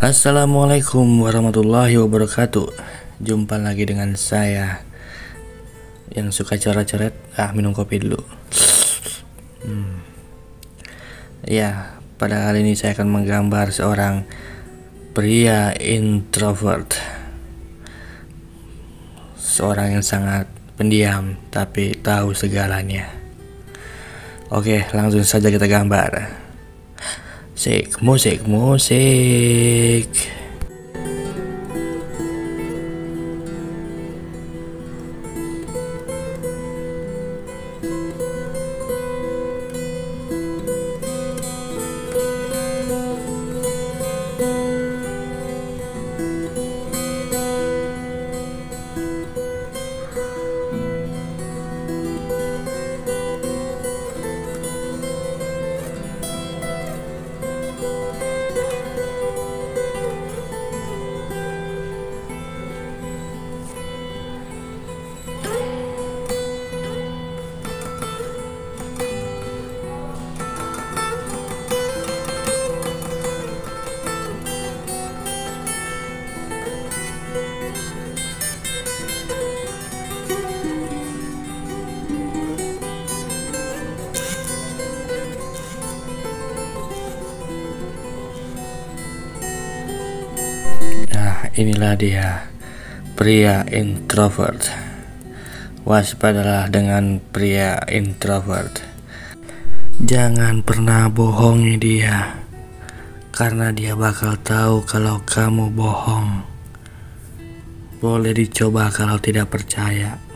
Assalamualaikum warahmatullahi wabarakatuh. Jumpa lagi dengan saya yang suka coret-coret. Minum kopi dulu. Ya, pada kali ini saya akan menggambar seorang pria introvert. Seorang yang sangat pendiam tapi tahu segalanya. Oke, langsung saja kita gambar. Musik. Nah, inilah dia, pria introvert. Waspadalah dengan pria introvert. Jangan pernah bohongi dia, karena dia bakal tahu kalau kamu bohong. Boleh dicoba kalau tidak percaya.